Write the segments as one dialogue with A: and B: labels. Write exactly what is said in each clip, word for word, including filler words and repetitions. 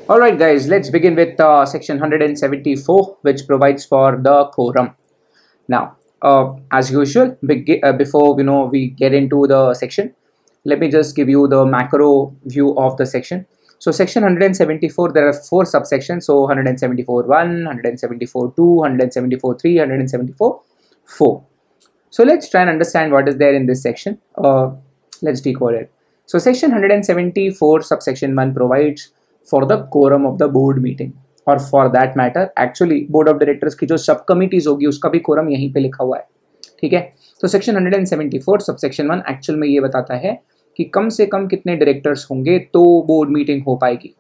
A: All right, guys, let's begin with uh, section one seventy-four, which provides for the quorum. Now, uh, as usual, beg- uh, before you know we get into the section, let me just give you the macro view of the section. So, section one seventy-four, there are four subsections. So, one seventy-four one, one seventy-four two, one seventy-four three, one seventy-four four. So, let's try and understand what is there in this section. Uh, let's decode it. So, section one seventy-four subsection one provides for the quorum of the board meeting, और for that matter actually board of directors की जो सब committees होगी उसका भी quorum यहीं पे लिखा हुआ है. ठीक है, तो section one seventy-four subsection one actual में ये बताता है कि कम से कम कितने डायरेक्टर्स होंगे तो बोर्ड मीटिंग हो पाएगी.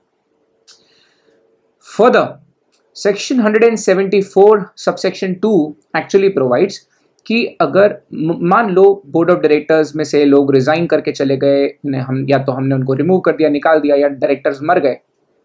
A: Further section one seventy-four subsection two actually provides कि अगर मान लो बोर्ड ऑफ डायरेक्टर्स में से लोग रिजाइन करके चले गए, हम या तो हमने उनको रिमूव कर दिया, निकाल दिया, या डायरेक्टर्स मर गए,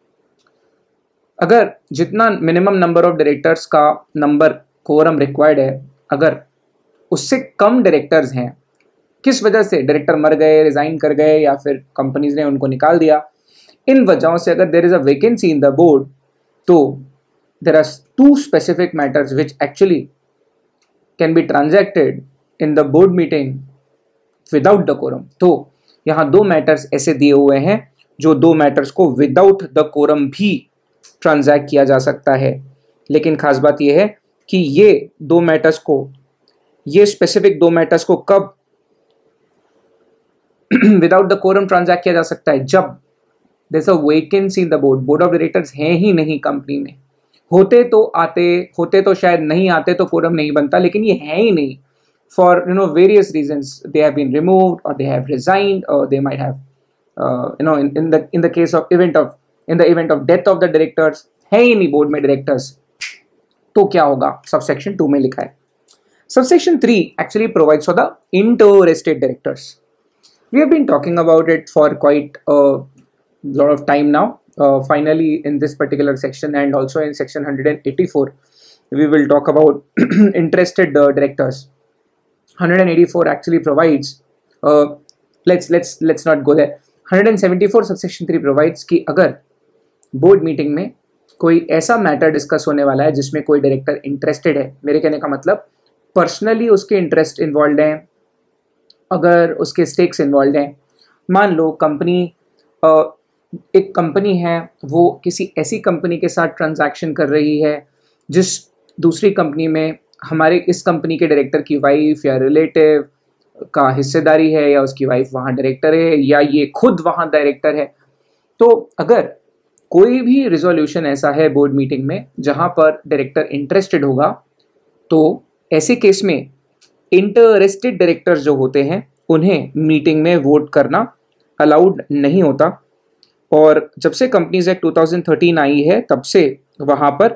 A: अगर जितना मिनिमम नंबर ऑफ डायरेक्टर्स का नंबर कोरम रिक्वायर्ड है, अगर उससे कम डायरेक्टर्स हैं, किस वजह से डायरेक्टर मर गए, रिजाइन कर गए, या फिर कंपनीज ने उनको निकाल दिया, इन वजहों से अगर there is a vacancy in the board, तो there are two specific matters which actually can be transacted in the board meeting without the quorum. तो यहाँ दो मैटर्स ऐसे दिए हुए हैं जो दो मैटर्स को विदाउट द quorum भी ट्रांजैक्ट किया जा सकता है. लेकिन खास बात यह है कि ये दो मैटर्स को, ये स्पेसिफिक दो मैटर्स को कब विदाउट द quorum ट्रांजैक्ट किया जा सकता है, जब there is a vacancy in the board. Board of directors हैं ही नहीं कंपनी में, होते तो आते, होते तो शायद नहीं आते तो कोरम नहीं बनता, लेकिन ये है ही नहीं. For you know various reasons, they have been removed और दे हैव रिजाइन्ड और they might have you know in the in the case of event of in the event of death of the directors है ही नहीं board में directors. तो क्या होगा, subsection two में लिखा है. Subsection three actually provides for the interested directors. We have been talking about it for quite lot of time now. Uh, finally in this particular section and also in section one eighty-four we will talk about interested uh, directors. one eighty-four actually provides uh, let's let's let's not go there. one seventy-four subsection three provides कि अगर board meeting में कोई ऐसा matter discuss होने वाला है जिसमें कोई डायरेक्टर इंटरेस्टेड है, मेरे कहने का मतलब पर्सनली उसके इंटरेस्ट इन्वॉल्व हैं, अगर उसके स्टेक्स इन्वॉल्व हैं. मान लो कंपनी uh, एक कंपनी है, वो किसी ऐसी कंपनी के साथ ट्रांजैक्शन कर रही है जिस दूसरी कंपनी में हमारे इस कंपनी के डायरेक्टर की वाइफ या रिलेटिव का हिस्सेदारी है, या उसकी वाइफ वहाँ डायरेक्टर है, या ये खुद वहाँ डायरेक्टर है. तो अगर कोई भी रिजोल्यूशन ऐसा है बोर्ड मीटिंग में जहाँ पर डायरेक्टर इंटरेस्टेड होगा, तो ऐसे केस में इंटरेस्टेड डायरेक्टर्स जो होते हैं उन्हें मीटिंग में वोट करना अलाउड नहीं होता. और जब से companies act two thousand thirteen आई है तब से वहां पर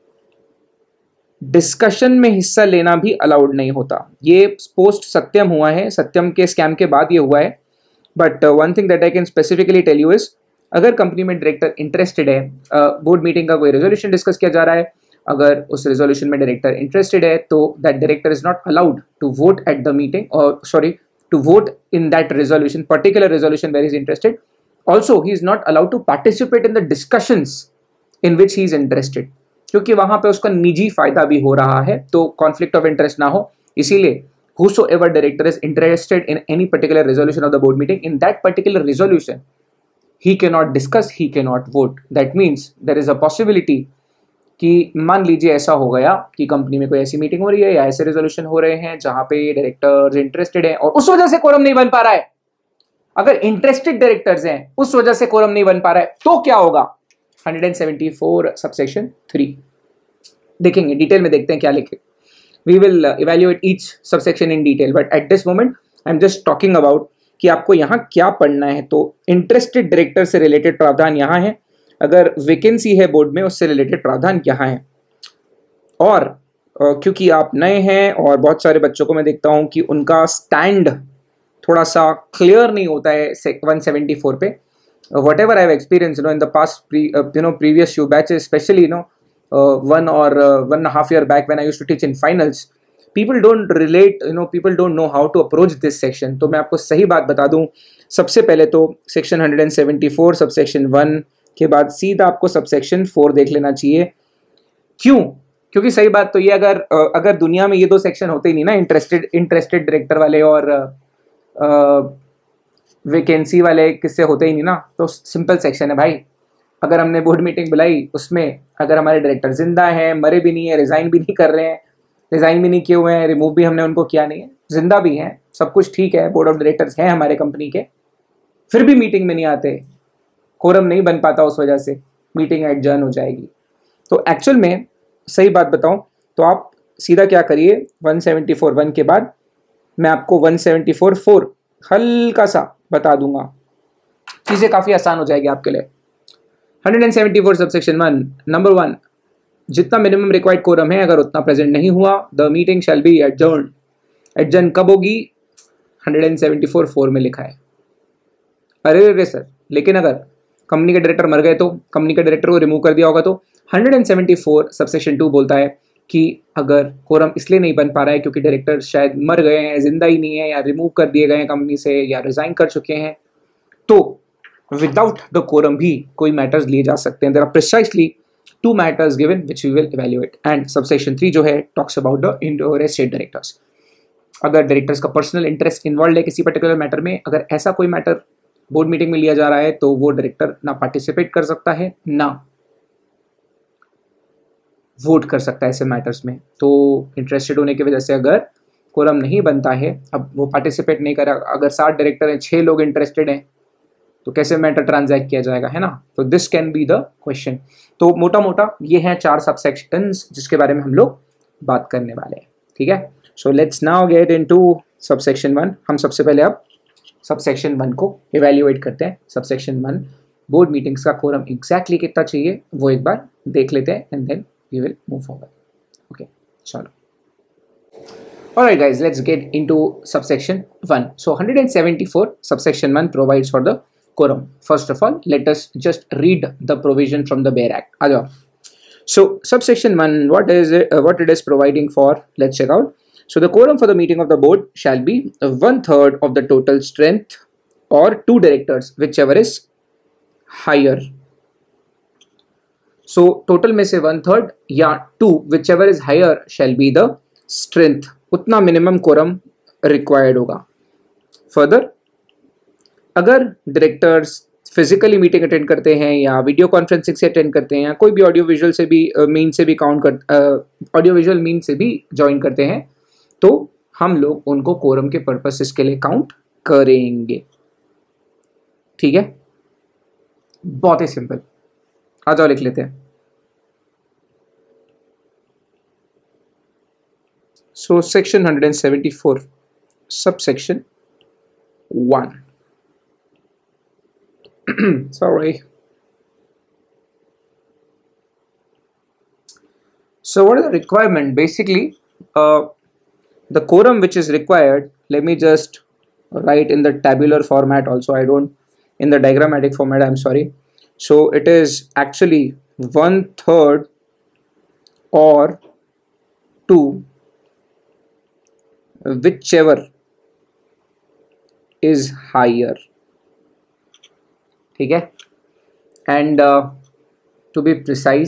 A: डिस्कशन में हिस्सा लेना भी अलाउड नहीं होता. ये पोस्ट सत्यम हुआ है, सत्यम के स्कैम के बाद ये हुआ है. But one thing that I can specifically tell you is, अगर कंपनी में डायरेक्टर इंटरेस्टेड है, बोर्ड uh, मीटिंग का कोई रेजोल्यूशन डिस्कस किया जा रहा है, अगर उस रेजोल्यूशन में डायरेक्टर इंटरेस्टेड है, तो that director is not allowed to vote at the meeting, और sorry to vote in that resolution, particular resolution where is interested. Also, he is not allowed to participate in the discussions in which he is interested, क्योंकि वहां पे उसका निजी फायदा भी हो रहा है, तो conflict of interest ना हो. इसीलिए whosoever director is interested in any particular resolution of the board meeting, in that particular resolution he cannot discuss, he cannot vote. That means there is a possibility कि मान लीजिए ऐसा हो गया कि कंपनी में कोई ऐसी मीटिंग हो रही है या ऐसे रेजोल्यूशन हो रहे हैं जहां पे डायरेक्टर्स इंटरेस्टेड है और उस वजह से कोरम नहीं बन पा रहा है. अगर इंटरेस्टेड डायरेक्टर्स हैं, उस वजह से कोरम नहीं बन पा रहा है, तो क्या होगा. one seventy-four सबसेक्शन थ्री देखेंगे, डिटेल में देखते हैं क्या लिखे. We will evaluate each subsection in detail, but at this moment I am just talking about कि आपको यहाँ क्या पढ़ना है. तो इंटरेस्टेड डायरेक्टर से रिलेटेड प्रावधान यहाँ है, अगर वैकेंसी है बोर्ड में उससे रिलेटेड प्रावधान यहाँ है. और uh, क्योंकि आप नए हैं और बहुत सारे बच्चों को मैं देखता हूँ कि उनका स्टैंड थोड़ा सा क्लियर नहीं होता है one seventy-four पे. Whatever I have experience you know in the past you know previous few batches, specially you know one और one half year back when I used to teach in finals, people don't relate you know people don't know how to approach this section. तो मैं आपको सही बात बता दूं, सबसे पहले तो section one seventy-four subsection one के बाद सीधा आपको सबसेक्शन फोर देख लेना चाहिए। क्यों? क्योंकि सही बात तो ये, अगर अगर दुनिया में ये दो सेक्शन होते ही नहीं ना, इंटरेस्टेड इंटरेस्टेड डायरेक्टर वाले और वैकेंसी वाले किससे होते ही नहीं ना, तो सिंपल सेक्शन है भाई। अगर हमने बोर्ड मीटिंग बुलाई, उसमें अगर हमारे डायरेक्टर जिंदा हैं, मरे भी नहीं है, रिजाइन भी नहीं कर रहे हैं, रिजाइन भी नहीं किए हुए हैं, रिमूव भी हमने उनको किया नहीं है, जिंदा भी हैं, सब कुछ ठीक है, बोर्ड ऑफ डायरेक्टर्स हैं हमारे कंपनी के, फिर भी मीटिंग में नहीं आते, कोरम नहीं बन पाता, उस वजह से मीटिंग एडजर्न हो जाएगी। तो एक्चुअल में सही बात बताऊं तो आप सीधा क्या करिए, वन सेवेंटी फोर वन के बाद मैं आपको वन सेवेंटी फोर फोर हल्का सा बता दूंगा, चीजें काफी आसान हो जाएगी आपके लिए। One seventy four subsection one, number one, जितना मिनिमम रिक्वायर्ड कोरम है अगर उतना प्रेजेंट नहीं हुआ, the meeting shall be adjourn. Adjourn कब होगी? वन सेवेंटी फोर फोर में लिखा है। अरे रे सर, लेकिन अगर कंपनी के डायरेक्टर मर गए तो, कंपनी के डायरेक्टर को रिमूव कर दिया होगा तो one seventy four subsection two बोलता है कि अगर कोरम इसलिए नहीं बन पा रहा है क्योंकि डायरेक्टर शायद मर गए हैं, जिंदा ही नहीं है, या रिमूव कर दिए गए हैं कंपनी से, या रिजाइन कर चुके हैं, तो विदाउट द कोरम भी कोई मैटर्स लिए जा सकते हैं। There are precisely two matters given which we will evaluate. And subsection three जो है talks about the interested directors. अगर डायरेक्टर्स का पर्सनल इंटरेस्ट इन्वॉल्व है किसी पर्टिकुलर मैटर में, अगर ऐसा कोई मैटर बोर्ड मीटिंग में लिया जा रहा है तो वो डायरेक्टर ना पार्टिसिपेट कर सकता है, ना वोट कर सकता है ऐसे मैटर्स में। तो इंटरेस्टेड होने की वजह से अगर कोरम नहीं बनता है, अब वो पार्टिसिपेट नहीं करा, अगर सात डायरेक्टर हैं, छह लोग इंटरेस्टेड हैं, तो कैसे मैटर ट्रांजैक्ट किया जाएगा, है ना? तो this can be the question. तो मोटा मोटा ये हैं चार सबसेक्शंस जिसके बारे में हम लोग बात करने वाले हैं, ठीक है? So let's now get into subsection one. हम सबसे पहले अब सबसेक्शन वन को इवैल्यूएट करते हैं। सबसेक्शन वन, बोर्ड मीटिंग्स का कोरम एग्जैक्टली कितना चाहिए वो एक बार देख लेते हैं, and then we will move forward. Okay, चलो। Alright guys, let's get into subsection one. So one seventy-four subsection one provides for the quorum. First of all, let us just read the provision from the Bare Act. आ जाओ। So subsection one, what is it, uh, what it is providing for? Let's check out. So the quorum for the meeting of the board shall be one third of the total strength or two directors, whichever is higher. So total में से one third या two, whichever is higher shall be the strength. उतना minimum quorum required होगा। Further, अगर directors physically meeting attend करते हैं या video conferencing से अटेंड करते हैं या कोई भी ऑडियो विजुअल से भी मीन uh, से भी काउंट कर ऑडियो विजुअल मीन से भी ज्वाइन करते हैं, तो हम लोग उनको कोरम के पर्पसेस के लिए काउंट करेंगे। ठीक है, बहुत ही सिंपल। आ जाओ लिख लेते हैं। So section one seventy-four subsection one. Sorry. So what is the requirement? Basically, uh, the quorum which is required, let me just write in the tabular format also. I don't, in the diagrammatic format, I'm sorry. So it is actually one third or two, whichever is higher. ठीक है, and uh, to be precise,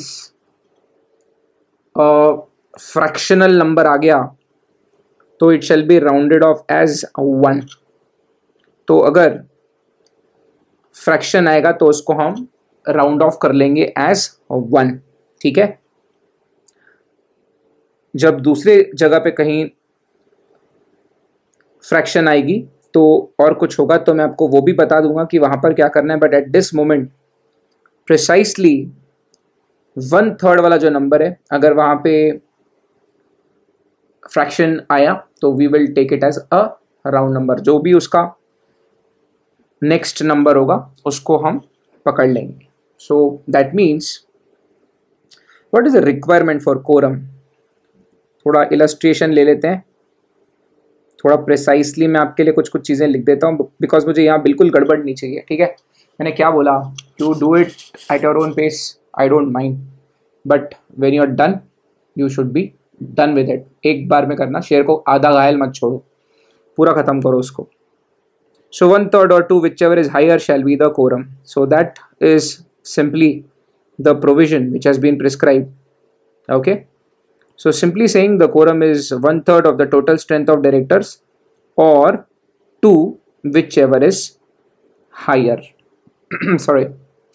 A: uh, fractional number आ गया तो it shall be rounded off as one. तो अगर fraction आएगा तो उसको हम राउंड ऑफ कर लेंगे as one. ठीक है, जब दूसरे जगह पे कहीं फ्रैक्शन आएगी तो और कुछ होगा तो मैं आपको वो भी बता दूंगा कि वहां पर क्या करना है, but at this moment precisely one third वाला जो नंबर है, अगर वहां पे फ्रैक्शन आया तो we will take it as a round number. जो भी उसका नेक्स्ट नंबर होगा उसको हम पकड़ लेंगे। So that means what is the requirement for quorum. थोड़ा इलस्ट्रेशन ले लेते हैं, थोड़ा प्रिसाइसली मैं आपके लिए कुछ कुछ चीज़ें लिख देता हूँ, बिकॉज मुझे यहाँ बिल्कुल गड़बड़ नहीं चाहिए। ठीक है, मैंने क्या बोला, you do it at your own pace, I don't mind, but when you are done you should be done with it. एक बार में करना, शेर को आधा घायल मत छोड़ो, पूरा खत्म करो उसको। सो वन थर्ड और two, whichever is higher shall be the quorum. So that is simply the provision which has been prescribed. Okay, so simply saying the quorum is one third of the total strength of directors or two, whichever is higher. Sorry.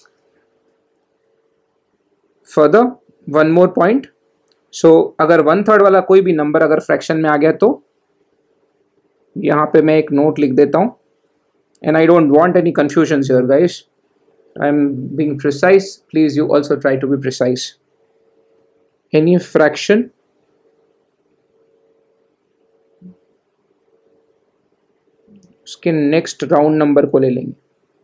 A: Further, one more point. So अगर one third वाला कोई भी number अगर fraction में आ गया तो यहाँ पे मैं एक नोट लिख देता हूँ. And I don't want any confusions here, guys. I'm being precise. Please, you also try to be precise. Any fraction उसके नेक्स्ट राउंड नंबर को ले लेंगे.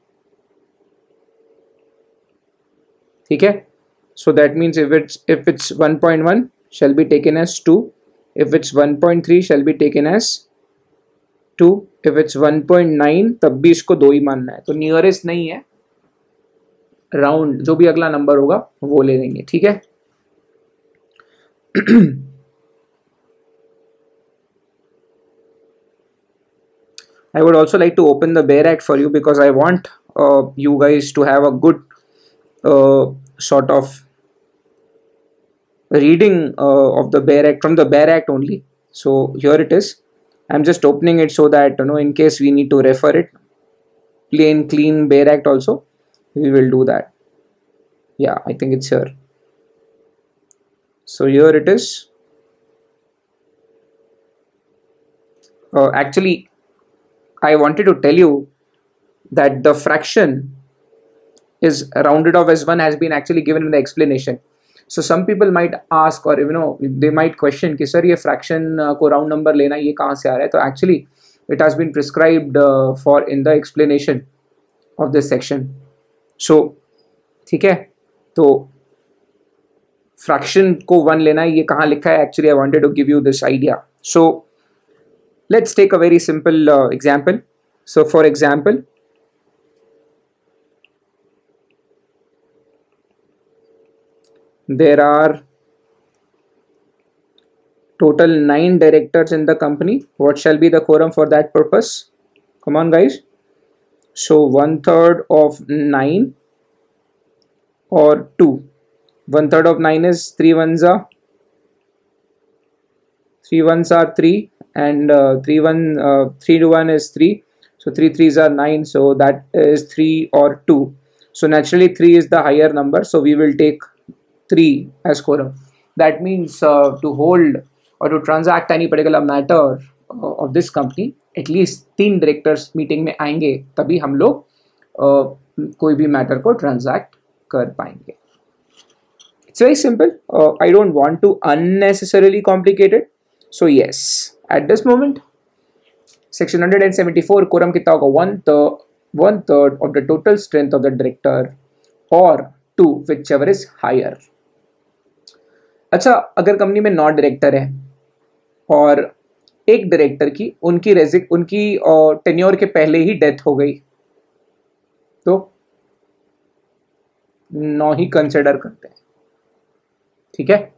A: ठीक है. So that means if it's if it's one point one shall be taken as two, if it's one point three shall be taken as two, if it's one point nine तब भी इसको दो ही मानना है. तो नियरेस्ट नहीं है, round जो भी अगला नंबर होगा वो ले लेंगे. ठीक है. I would also like to open the Bear Act for you because I want uh, you guys to have a good uh, sort of reading uh, of the Bear Act from the Bear Act only. So here it is. I'm just opening it so that, you know, in case we need to refer it, plain clean Bear Act also, we will do that. Yeah, I think it's here. So here it is. Uh, actually, I wanted to tell you that the fraction is rounded off as one has been actually given in the explanation. So some people might ask, or you know, they might question कि sir ये fraction को round number लेना ये कहाँ से आ रहा है. तो actually it has been prescribed uh, for in the explanation of this section. So ठीक है. तो fraction को one लेना ये कहाँ लिखा है. Actually I wanted to give you this idea. So let's take a very simple uh, example. So for example, there are total nine directors in the company. What shall be the quorum for that purpose? Come on, guys. So one third of nine or two. One third of nine is three ones are three ones are three, and uh, three one uh, three to one is three. So three threes are nine. So that is three or two. So naturally three is the higher number. So we will take three as quorum. That means uh, to hold or to transact any particular matter uh, of this company, at least तीन directors meeting में आएंगे तभी हम लोग uh, कोई भी matter को transact कर पाएंगे. It's very simple. Uh, I don't want to unnecessarily complicate it. So yes, at this moment, section one seventy-four quorum कितना होगा? One third, one third of the total strength of the director or two, whichever is higher. अच्छा, अगर company में नौ director है और एक director की उनकी रेजिक उनकी टेन्योर के पहले ही डेथ हो गई तो नौ ही कंसिडर करते हैं. ठीक है.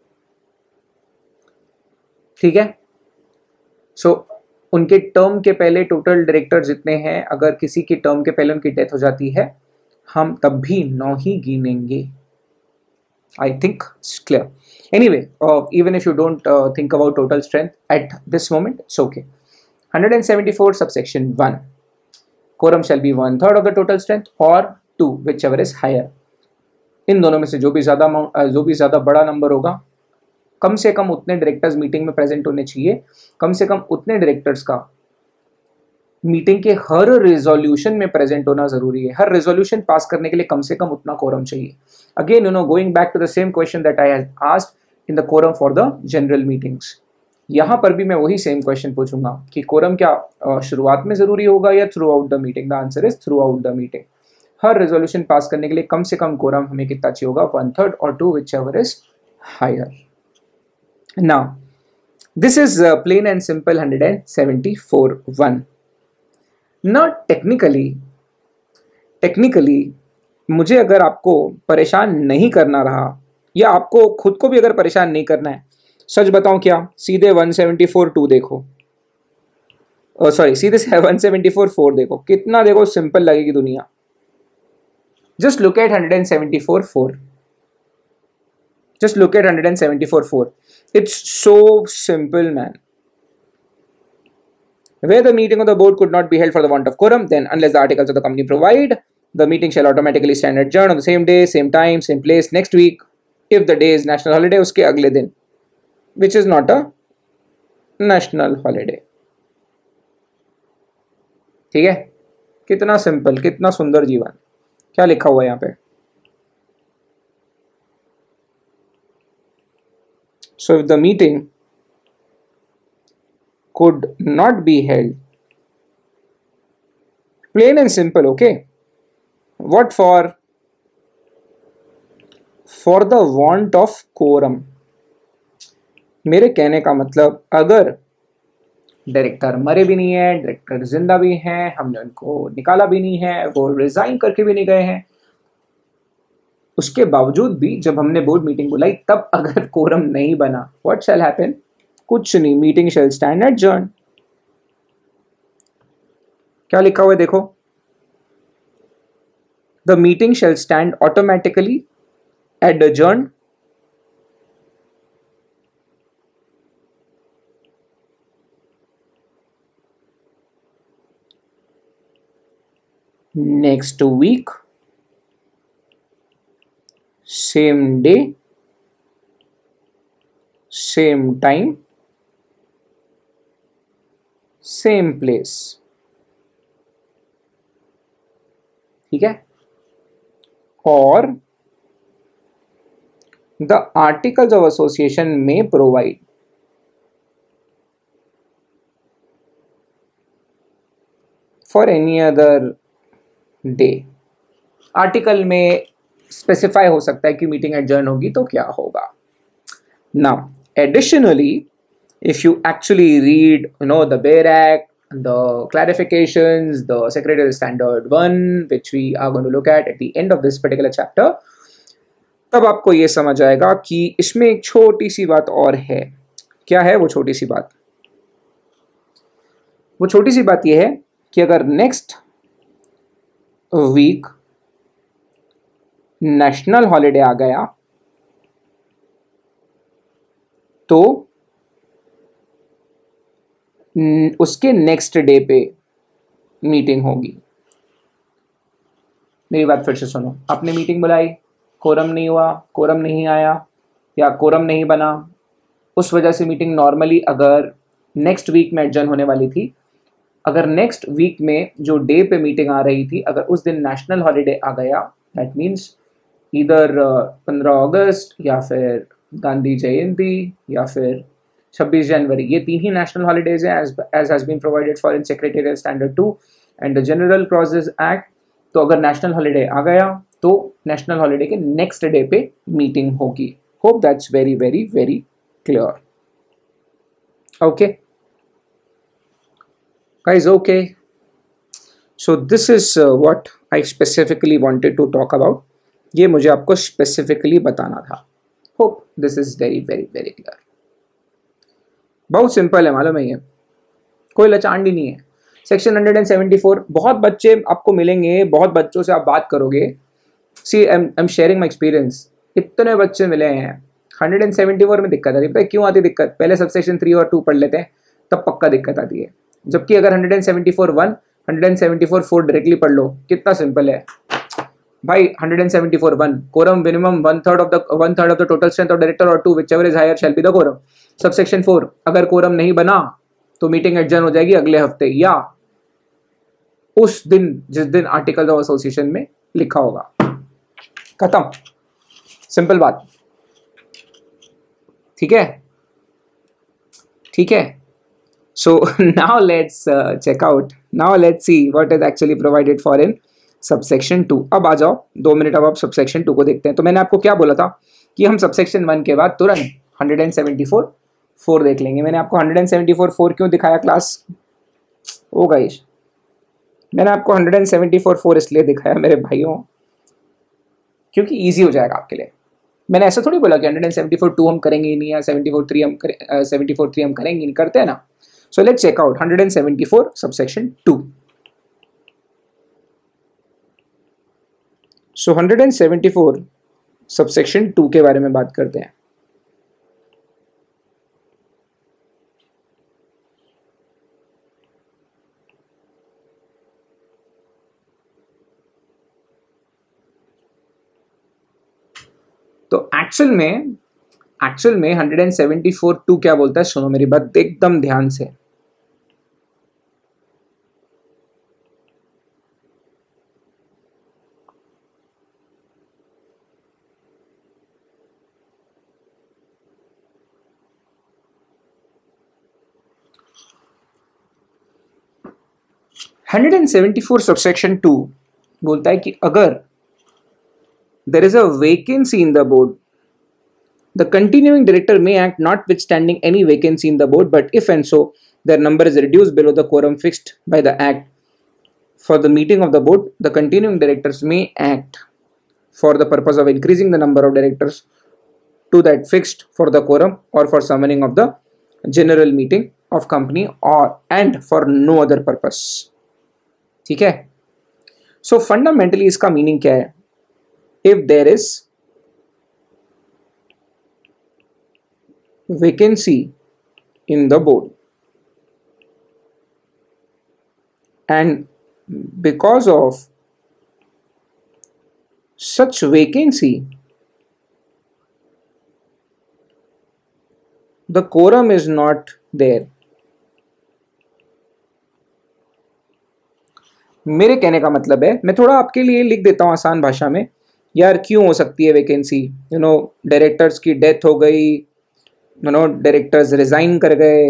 A: ठीक है. सो so, उनके टर्म के पहले टोटल डायरेक्टर जितने हैं, अगर किसी की टर्म के पहले उनकी डेथ हो जाती है हम तब भी नौ ही गिनेंगे. I think it's clear. Anyway, uh, even if you don't uh, think about total strength at this moment, it's okay. one seventy-four subsection one. Quorum shall be one third of the total strength or two, whichever is higher. इन दोनों में से जो भी ज़्यादा जो भी ज़्यादा बड़ा नंबर होगा, कम से कम उतने डायरेक्टर्स मीटिंग में प्रेजेंट होने चाहिए. कम से कम उतने डायरेक्टर्स का मीटिंग के हर रेजोल्यूशन में प्रेजेंट होना जरूरी है. हर रेजोल्यूशन पास करने के लिए कम से कम उतना कोरम चाहिए. Again you know, going back to the same question that I had asked in the quorum for the general meetings. यहाँ पर भी मैं वही सेम क्वेश्चन पूछूंगा कि कोरम क्या शुरुआत में जरूरी होगा या throughout the meeting. The answer is throughout the meeting. हर रेजोल्यूशन पास करने के लिए कम से कम कोरम हमें कितना चाहिए होगा? वन थर्ड और two, whichever is higher. Now this is plain and simple one seventy-four one. ना टेक्निकली टेक्निकली मुझे अगर आपको परेशान नहीं करना रहा या आपको खुद को भी अगर परेशान नहीं करना है, सच बताऊं क्या, सीधे one seventy-four two देखो, सॉरी सीधे one seventy-four four देखो, कितना देखो सिंपल लगेगी दुनिया. Just look at one seventy-four four. Just look at one seventy-four four. It's so simple, man. Where the meeting of the board could not be held for the want of quorum, then unless the articles of the company provide, the meeting shall automatically stand adjourned on the same day, same time, same place, next week. If the day is national holiday, उसके अगले दिन, which is not a national holiday. ठीक है? कितना simple, कितना सुंदर जीवन. क्या लिखा हुआ है यहाँ पे? So if the meeting could not be held, plain and simple, okay? What for? For the want of quorum. मेरे कहने का मतलब, अगर डायरेक्टर मरे भी नहीं है, डायरेक्टर जिंदा भी हैं, हमने उनको निकाला भी नहीं है, वो रिजाइन करके भी नहीं गए हैं, उसके बावजूद भी जब हमने बोर्ड मीटिंग बुलाई तब अगर कोरम नहीं बना, व्हाट शैल हैपन? कुछ नहीं, मीटिंग शैल स्टैंड एडजर्न. क्या लिखा हुआ है देखो, the meeting shall stand automatically adjourn next week, same day, same time, same place. ठीक है? और the articles of association may provide for any other day. Article में स्पेसिफाई हो सकता है कि मीटिंग एडजर्न होगी तो क्या होगा. Now additionally if you actually read you know the bare act, the clarifications, the secretary standard one which we are going to look at at the end of this particular chapter, तब आपको ये समझ आएगा कि इसमें एक छोटी सी बात और है. क्या है वो छोटी सी बात? वो छोटी सी बात ये है कि अगर नेक्स्ट वीक नेशनल हॉलिडे आ गया तो उसके नेक्स्ट डे पे मीटिंग होगी. मेरी बात फिर से सुनो. आपने मीटिंग बुलाई, कोरम नहीं हुआ, कोरम नहीं आया या कोरम नहीं बना, उस वजह से मीटिंग नॉर्मली अगर नेक्स्ट वीक में एडजर्न होने वाली थी, अगर नेक्स्ट वीक में जो डे पे मीटिंग आ रही थी अगर उस दिन नेशनल हॉलिडे आ गया, दैट मीन्स इधर पंद्रह अगस्त या फिर गांधी जयंती या फिर छब्बीस जनवरी, ये तीन ही नेशनल हॉलिडेज हैं as as has been provided for in secretarial standard two and the general clauses act. तो अगर नेशनल हॉलिडे आ गया तो नेशनल हॉलिडे के नेक्स्ट डे पे मीटिंग होगी. Hope that's very very very clear. Okay guys, okay, so this is uh, what I specifically wanted to talk about. ये मुझे आपको specifically बताना था. Hope this is very very very clear. बहुत simple है, मालूम है, ये कोई लचांडी नहीं है. सेक्शन one seventy-four, बहुत बच्चे आपको मिलेंगे, बहुत बच्चों से आप बात करोगे. See, I'm I'm sharing my experience. इतने बच्चे मिले हैं. one seventy-four में दिक्कत आती है. क्यों आती दिक्कत? पहले सबसेक्शन थ्री और टू पढ़ लेते हैं तब पक्का दिक्कत आती है. जबकि अगर one seventy-four one, one seventy-four four directly पढ़ लो, कितना सिंपल है भाई. one seventy-four one, quorum minimum one third of the one third of the total strength of director or two, whichever is higher shall be the quorum. Subsection four, अगर quorum नहीं बना तो meeting adjourn हो जाएगी अगले हफ्ते या उस दिन जिस दिन आर्टिकल ऑफ एसोसिएशन में लिखा होगा. खत्म, सिंपल बात. ठीक है, ठीक है. So now let's uh, check out. Now let's see what is actually provided for in subsection two. अब आ जाओ, दो मिनट अब आप subsection two को देखते हैं. तो मैंने आपको क्या बोला था कि हम subsection one के बाद तुरंत one seventy-four four देख लेंगे. मैंने आपको one seventy-four four क्यों दिखाया क्लास? ओ गाइस, मैंने आपको one seventy-four four इसलिए दिखाया मेरे भाइयों क्योंकि ईजी हो जाएगा आपके लिए. मैंने ऐसा थोड़ी बोला कि one seventy-four two हम करेंगे ही नहीं या seventy-four three हम करें, uh, seventy-four three हम करेंगे नहीं, करते हैं ना. So let's check out one seventy-four subsection two. So hundred and seventy four subsection two के बारे में बात करते हैं। तो एक्चुअल में एक्चुअल में hundred and seventy four two क्या बोलता है, सुनो मेरी बात एकदम ध्यान से। Hundred and seventy four subsection two बोलता है कि अगर there is a vacancy in the board, the continuing director may act notwithstanding any vacancy in the board, but if and so their number is reduced below the quorum fixed by the act for the meeting of the board, the continuing directors may act for the purpose of increasing the number of directors to that fixed for the quorum or for summoning of the general meeting of company or and for no other purpose। ठीक है, so fundamentally इसका meaning क्या है? If there is vacancy in the board and because of such vacancy the quorum is not there। मेरे कहने का मतलब है, मैं थोड़ा आपके लिए लिख देता हूं आसान भाषा में। यार क्यों हो सकती है वैकेंसी? यू नो डायरेक्टर्स की डेथ हो गई, यू नो डायरेक्टर्स रिजाइन कर गए,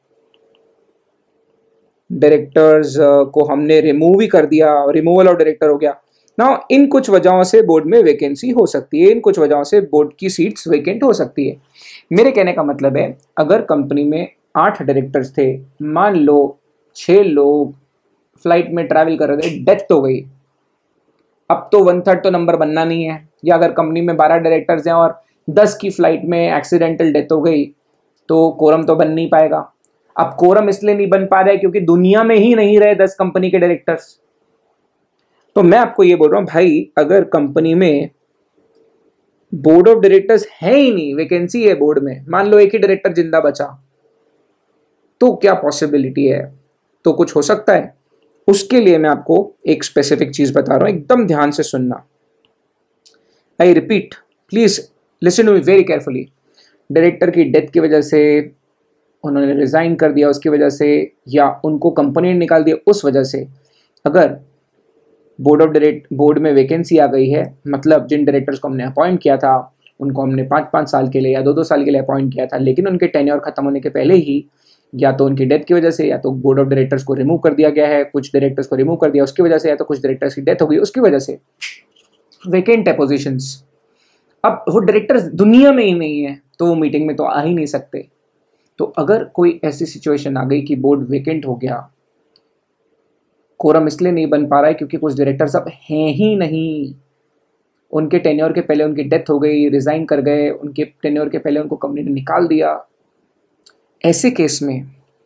A: डायरेक्टर्स को हमने रिमूव ही कर दिया, रिमूवल ऑफ डायरेक्टर हो गया ना। इन कुछ वजहों से बोर्ड में वैकेंसी हो सकती है, इन कुछ वजहों से बोर्ड की सीट्स वैकेंट हो सकती है। मेरे कहने का मतलब है, अगर कंपनी में आठ डायरेक्टर्स थे, मान लो छह लोग फ्लाइट में ट्रैवल कर रहे थे, डेथ हो गई, अब तो वन थर्ड तो नंबर बनना नहीं है। या अगर कंपनी में बारह डायरेक्टर्स हैं और दस की फ्लाइट में एक्सीडेंटल डेथ हो गई तो कोरम तो बन नहीं पाएगा। अब कोरम इसलिए नहीं बन पा रहा है क्योंकि दुनिया में ही नहीं रहे दस कंपनी के डायरेक्टर्स। तो मैं आपको ये बोल रहा हूं भाई, अगर कंपनी में बोर्ड ऑफ डायरेक्टर्स है ही नहीं, वैकेंसी है बोर्ड में, मान लो एक ही डायरेक्टर जिंदा बचा, तो क्या पॉसिबिलिटी है? तो कुछ हो सकता है। उसके लिए मैं आपको एक स्पेसिफिक चीज बता रहा हूं, एकदम ध्यान से सुनना। I repeat, please listen to me very carefully. Director की डेथ की वजह से, उन्होंने रिजाइन कर दिया उसकी वजह से, या उनको कंपनी ने निकाल दिया उस वजह से, अगर बोर्ड ऑफ डायरेक्ट बोर्ड में वैकेंसी आ गई है, मतलब जिन डायरेक्टर्स को हमने अपॉइंट किया था उनको हमने पाँच पाँच साल के लिए या दो दो साल के लिए अपॉइंट किया था, लेकिन उनके टेन्योर खत्म होने के पहले ही या तो उनकी डेथ की वजह से, या तो बोर्ड ऑफ डायरेक्टर्स को रिमूव कर दिया गया है, कुछ डायरेक्टर्स को रिमूव कर दिया उसकी वजह से, या तो कुछ डायरेक्टर्स की डेथ हो गई उसकी वजह से, वैकेंट है पोजीशंस। अब वो डायरेक्टर्स दुनिया में ही नहीं है तो वो मीटिंग में तो आ ही नहीं सकते। तो अगर कोई ऐसी सिचुएशन आ गई कि बोर्ड वैकेंट हो गया, कोरम इसलिए नहीं बन पा रहा है क्योंकि कुछ डायरेक्टर्स अब हैं ही नहीं, उनके टेन्योर के पहले उनकी डेथ हो गई, रिजाइन कर गए, उनके टेन्योर के पहले उनको कंपनी ने निकाल दिया। ऐसे केस में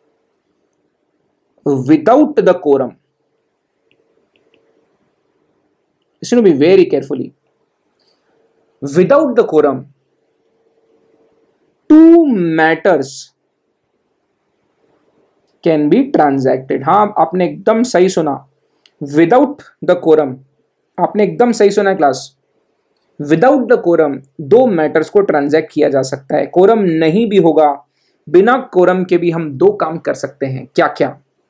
A: without the quorum, listen to me very carefully, without the quorum two matters can be transacted। हाँ, आपने एकदम सही सुना, विदाउट द कोरम, आपने एकदम सही सुना क्लास। विदाउट द कोरम दो मैटर्स को ट्रांजैक्ट किया जा सकता है। कोरम नहीं भी होगा, बिना कोरम के भी हम दो काम कर सकते हैं। क्या क्या?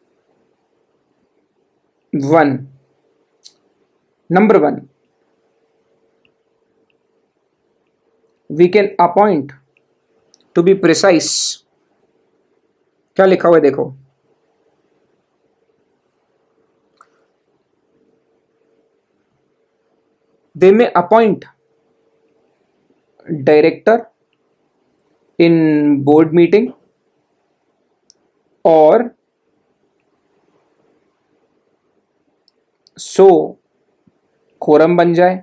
A: One, number one, we can appoint, to be precise, क्या लिखा हुआ है देखो, they may appoint director in board meeting और सो कोरम बन जाए।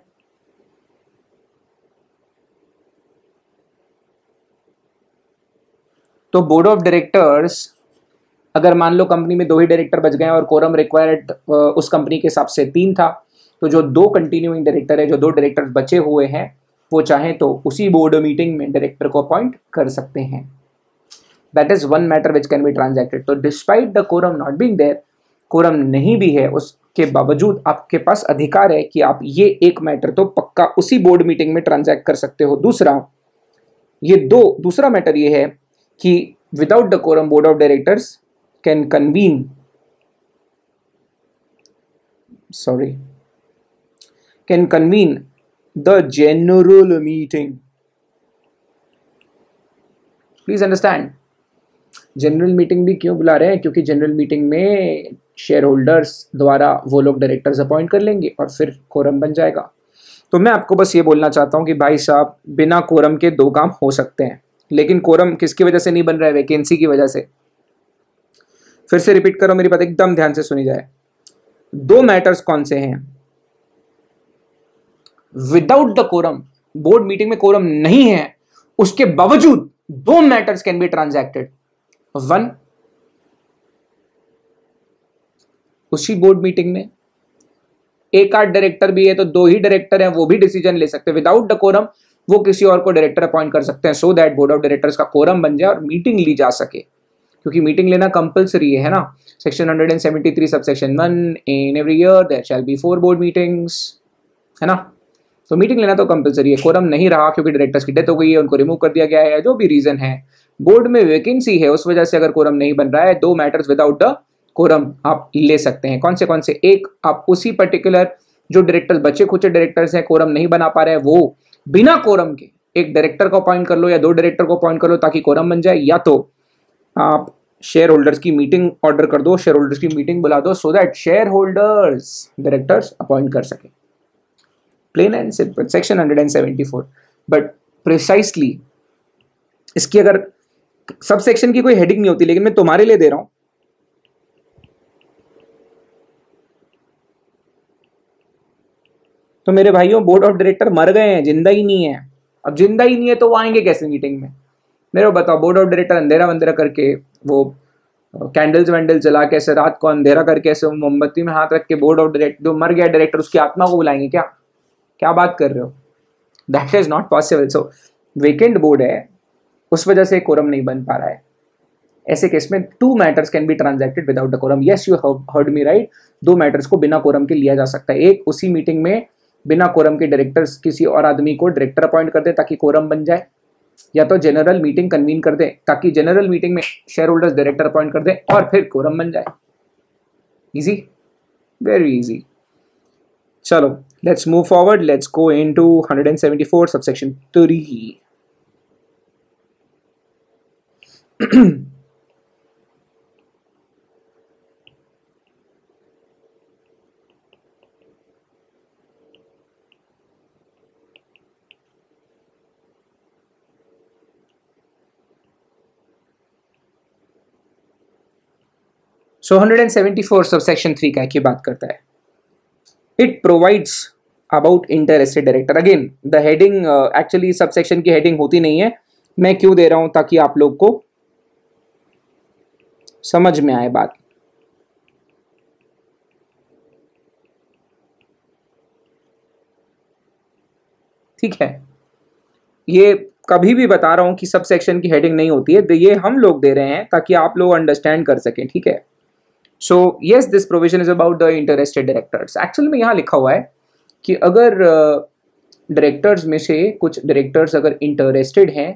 A: तो बोर्ड ऑफ डायरेक्टर्स, अगर मान लो कंपनी में दो ही डायरेक्टर बच गए और कोरम रिक्वायर्ड उस कंपनी के हिसाब से तीन था, तो जो दो कंटिन्यूइंग डायरेक्टर है, जो दो डायरेक्टर्स बचे हुए हैं, वो चाहें तो उसी बोर्ड मीटिंग में डायरेक्टर को अपॉइंट कर सकते हैं। That is one matter which can be transacted. तो despite the quorum not being there, quorum नहीं भी है, उसके बावजूद आपके पास अधिकार है कि आप ये एक मैटर तो पक्का उसी बोर्ड मीटिंग में ट्रांजैक्ट कर सकते हो। दूसरा ये दो दूसरा मैटर ये है कि without the quorum board of directors can convene sorry can convene the general meeting. Please understand, general meeting भी क्यों बुला रहे हैं? क्योंकि जनरल मीटिंग में शेयर होल्डर्स द्वारा वो लोग डायरेक्टर्स अपॉइंट कर लेंगे और फिर कोरम बन जाएगा। तो मैं आपको बस ये बोलना चाहता हूं कि भाई साहब, बिना कोरम के दो काम हो सकते हैं, लेकिन कोरम किसकी वजह से नहीं बन रहा है? वैकेंसी की वजह से। फिर से रिपीट करो, मेरी बात एकदम ध्यान से सुनी जाए। दो मैटर्स कौन से हैं? Without the quorum, board meeting में कोरम नहीं है, उसके बावजूद दो matters can be transacted. One, उसी बोर्ड मीटिंग में एक आध डायरेक्टर भी है तो दो ही डायरेक्टर हैं, वो भी डिसीजन ले सकते हैं। विदाउट द कोरम वो किसी और को डायरेक्टर अपॉइंट कर सकते हैं, so that board of directors का कोरम बन जाए और मीटिंग ली जा सके। क्योंकि मीटिंग लेना कंपलसरी है ना, section one seventy three subsection one, in every year there shall be four board meetings, है ना। तो मीटिंग लेना तो कंपलसरी है। कोरम नहीं रहा क्योंकि डायरेक्टर्स की डेथ हो गई है, उनको रिमूव कर दिया गया है, जो भी रीजन है, बोर्ड में वैकेंसी है, उस वजह से अगर कोरम नहीं बन रहा है, दो मैटर्स विदाउट द कोरम आप ले सकते हैं। कौन से कौन से? एक, आप उसी पर्टिकुलर जो डायरेक्टर्स बचे खुचे डायरेक्टर्स हैं, कोरम नहीं बना पा रहे हैं, वो बिना कोरम के एक डायरेक्टर को अपॉइंट कर लो या दो डायरेक्टर को अपॉइंट कर लो ताकि कोरम बन जाए। या तो आप शेयर होल्डर्स की मीटिंग ऑर्डर कर दो, शेयर होल्डर्स की मीटिंग बुला दो, so that shareholders directors appoint कर सके। Plain and simple, section one seventy four. But precisely इसकी अगर सब सेक्शन की कोई हेडिंग नहीं होती, लेकिन मैं तुम्हारे लिए दे रहा हूं। तो मेरे भाइयों, बोर्ड ऑफ डायरेक्टर मर गए हैं, जिंदा ही नहीं है। अब जिंदा ही नहीं है तो वो आएंगे कैसे मीटिंग में? मेरे को बताओ, बोर्ड ऑफ डायरेक्टर अंधेरा वंधेरा करके, वो कैंडल्स वैंडल्स जला के ऐसे रात को अंधेरा करके ऐसे मोमबत्ती में हाथ रख के बोर्ड ऑफ डायरेक्टर, जो मर गया डायरेक्टर, उसकी आत्मा को बुलाएंगे क्या? क्या बात कर रहे हो? That is not possible. So vacant board है, उस वजह से कोरम नहीं बन पा रहा है। ऐसे केस में two matters can be transacted without the quorum. Yes, you heard me right, दो मैटर्स को बिना कोरम के लिया जा सकता है। एक, उसी मीटिंग में बिना कोरम के डायरेक्टर्स किसी और आदमी को डायरेक्टर अपॉइंट कर दे ताकि कोरम बन जाए, या तो जनरल मीटिंग कन्वीन कर दे ताकि जनरल मीटिंग में शेयर होल्डर्स डायरेक्टर अपॉइंट कर दे और फिर कोरम बन जाए। Easy, very easy. चलो, let's move forward, let's go into one seventy four subsection three. So one seventy four subsection three क्या की बात करता है? It provides about interested director. Again the heading actually subsection की heading होती नहीं है, मैं क्यों दे रहा हूं? ताकि आप लोग को समझ में आए बात। ठीक है, ये कभी भी बता रहा हूं कि सबसेक्शन की हेडिंग नहीं होती है, ये हम लोग दे रहे हैं ताकि आप लोग अंडरस्टैंड कर सकें। ठीक है, so yes, this provision is about the interested directors. Actual में यहां लिखा हुआ है कि अगर डायरेक्टर्स uh, में से कुछ डायरेक्टर्स अगर इंटरेस्टेड हैं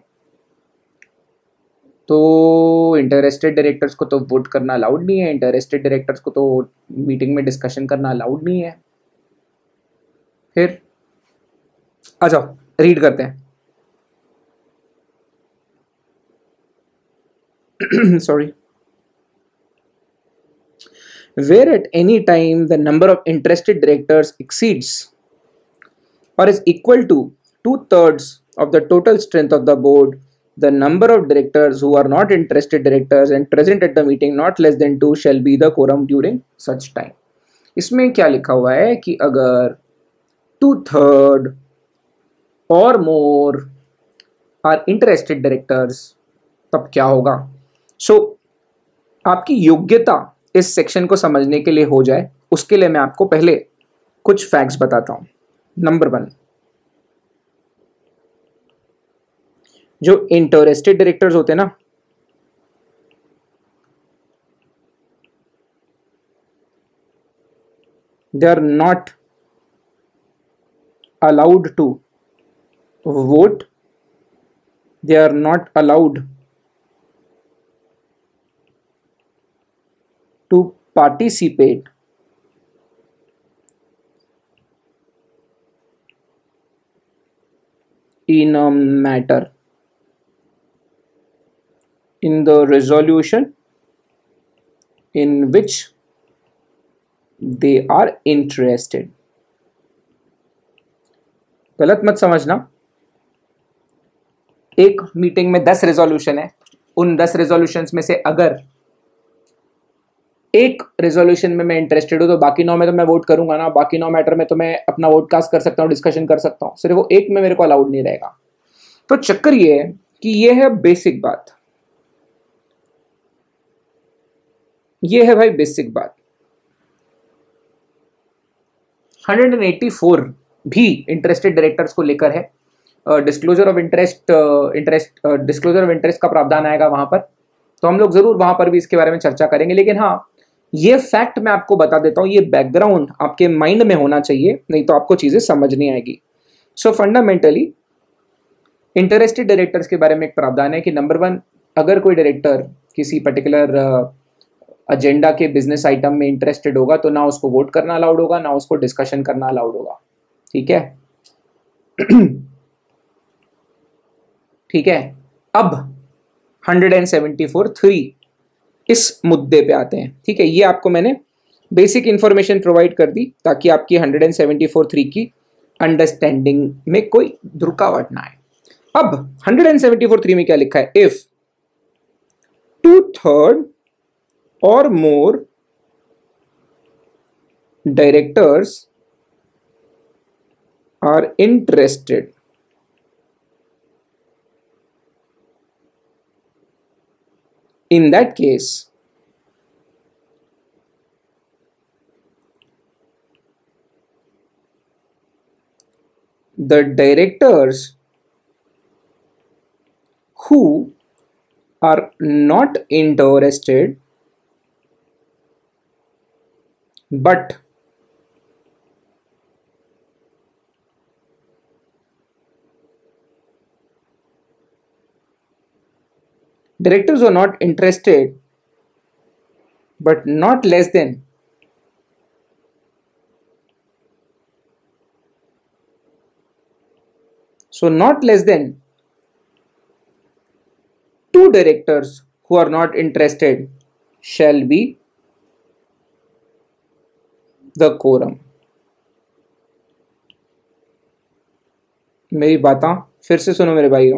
A: तो इंटरेस्टेड डायरेक्टर्स को तो वोट करना अलाउड नहीं है, इंटरेस्टेड डायरेक्टर्स को तो मीटिंग में डिस्कशन करना अलाउड नहीं है। फिर आ जाओ, रीड करते हैं। Sorry. Where at any time the number of interested directors exceeds or is equal to two-thirds of the total strength of the board, the number of directors who are not interested directors and present at the meeting not less than two shall be the quorum during such time. इसमें क्या लिखा हुआ है कि अगर two-third or more are interested directors, तब क्या होगा? सो so, आपकी योग्यता इस सेक्शन को समझने के लिए हो जाए, उसके लिए मैं आपको पहले कुछ फैक्ट्स बताता हूं। नंबर वन, जो इंटरेस्टेड डायरेक्टर्स होते हैं ना, they are not allowed to vote, they are not allowed to participate in a matter in the resolution in which they are interested। गलत मत समझना, एक मीटिंग में दस रेजोल्यूशन है, उन दस रेजोल्यूशंस में से अगर एक रेजोल्यूशन में मैं इंटरेस्टेड हूं तो बाकी नौ में तो मैं वोट करूंगा ना, बाकी नौ मैटर में तो मैं अपना वोट कास्ट कर सकता हूं, डिस्कशन कर सकता हूं, सिर्फ वो एक में मेरे को अलाउड नहीं रहेगा। तो चक्कर ये है कि ये है बेसिक बात, ये है भाई बेसिक बात। एक सौ चौरासी भी इंटरेस्टेड डायरेक्टर्स को लेकर है, disclosure of interest interest disclosure of interest का प्रावधान आएगा वहां पर, तो हम लोग जरूर वहां पर भी इसके बारे में चर्चा करेंगे। लेकिन हाँ, ये फैक्ट मैं आपको बता देता हूं, ये बैकग्राउंड आपके माइंड में होना चाहिए, नहीं तो आपको चीजें समझ नहीं आएगी। सो फंडामेंटली इंटरेस्टेड डायरेक्टर्स के बारे में एक प्रावधान है कि नंबर वन, अगर कोई डायरेक्टर किसी पर्टिकुलर एजेंडा के बिजनेस आइटम में इंटरेस्टेड होगा तो ना उसको वोट करना अलाउड होगा, ना उसको डिस्कशन करना अलाउड होगा। ठीक है ठीक है। अब एक सौ चौहत्तर थ्री इस मुद्दे पे आते हैं। ठीक है, ये आपको मैंने बेसिक इंफॉर्मेशन प्रोवाइड कर दी ताकि आपकी एक सौ चौहत्तर थ्री की अंडरस्टैंडिंग में कोई रुकावट ना आए। अब एक सौ चौहत्तर थ्री में क्या लिखा है? If two third or more directors are interested in that case the directors who are not interested but directors who are not interested but not less than so not less than two directors who are not interested shall be the quorum. मेरी बातें फिर से सुनो मेरे भाइयों।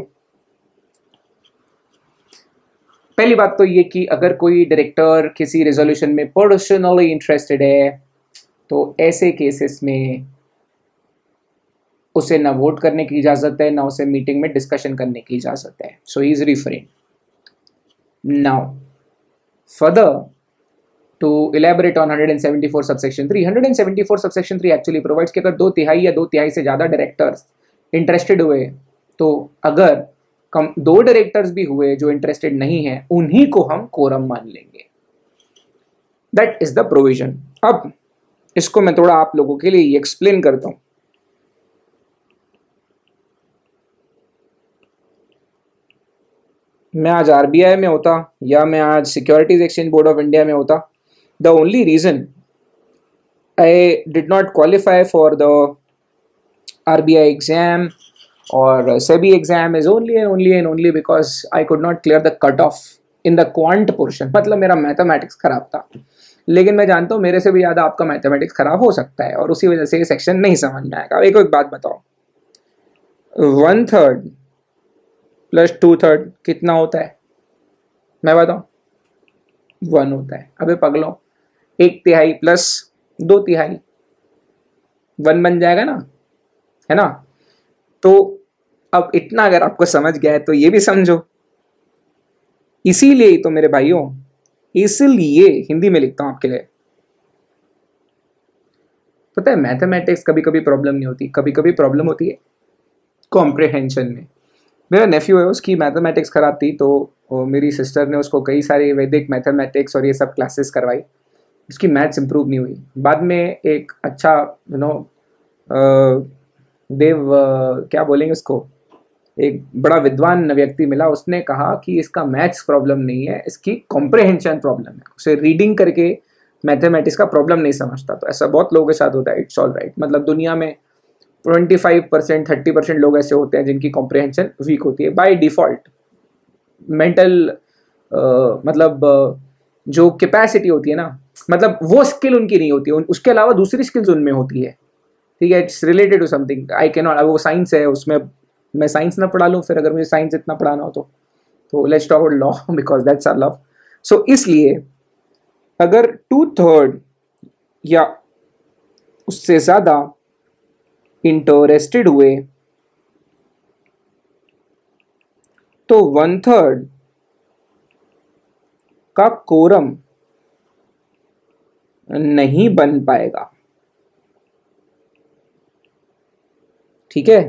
A: पहली बात तो ये कि अगर कोई डायरेक्टर किसी रेजोल्यूशन में पर्सनली इंटरेस्टेड है तो ऐसे केसेस में उसे ना वोट करने की इजाजत है, ना उसे मीटिंग में डिस्कशन करने की इजाजत है। So he is reference. Now further to elaborate on one seventy-four subsection three, one seventy-four subsection three actually provides कि अगर दो तिहाई या दो तिहाई से ज़्यादा डायरेक्टर्स इंटरेस्टेड हुए तो अगर कम दो डायरेक्टर्स भी हुए जो इंटरेस्टेड नहीं है उन्हीं को हम कोरम मान लेंगे। That is the provision. अब इसको मैं थोड़ा आप लोगों के लिए एक्सप्लेन करता हूँ। मैं आज आरबीआई में होता या मैं आज securities exchange board of India में होता, the only reason I did not qualify for the R B I exam or SEBI exam is only and only and only because I could not clear the cutoff in the quant portion। मतलब मेरा mathematics खराब था, लेकिन मैं जानता हूँ मेरे से भी ज़्यादा आपका मैथमेटिक्स खराब हो सकता है और उसी वजह से ये सेक्शन नहीं समझ में आएगा। एक एक बात बताओ, one third plus two third कितना होता है? मैं बताऊँ, वन होता है। अबे पगलो, एक तिहाई प्लस दो तिहाई वन बन जाएगा ना, है ना? तो अब इतना अगर आपको समझ गया है तो ये भी समझो। इसीलिए तो मेरे भाइयों, इसलिए हिंदी में लिखता हूं आपके लिए, पता है मैथमेटिक्स कभी कभी प्रॉब्लम नहीं होती, कभी कभी प्रॉब्लम होती है कॉम्प्रिहेंशन में। मेरा नेफ्यू है, उसकी मैथमेटिक्स खराब थी, तो मेरी सिस्टर ने उसको कई सारे वैदिक मैथमेटिक्स और ये सब क्लासेस करवाई, उसकी मैथ्स इंप्रूव नहीं हुई। बाद में एक अच्छा यू नो देव uh, क्या बोलेंगे उसको, एक बड़ा विद्वान व्यक्ति मिला, उसने कहा कि इसका मैथ्स प्रॉब्लम नहीं है, इसकी कॉम्प्रिहेंशन प्रॉब्लम है, उसे रीडिंग करके मैथमेटिक्स का प्रॉब्लम नहीं समझता। तो ऐसा बहुत लोगों के साथ होता है, इट्स ऑल राइट। मतलब दुनिया में twenty five percent thirty percent लोग ऐसे होते हैं जिनकी कॉम्प्रिहेंशन वीक होती है बाय डिफॉल्ट। मेंटल uh, मतलब uh, जो कैपेसिटी होती है ना, मतलब वो स्किल उनकी नहीं होती है, उसके अलावा दूसरी स्किल्स उनमें होती है, ठीक है। It's related to something, I can not, वो साइंस है, उसमें मैं साइंस ना पढ़ा लूँ फिर, अगर मुझे साइंस इतना पढ़ाना हो तो तो let's talk about law because that's our love. So इसलिए अगर टू थर्ड या उससे ज्यादा इंटरेस्टेड हुए तो वन थर्ड का कोरम नहीं बन पाएगा, ठीक है।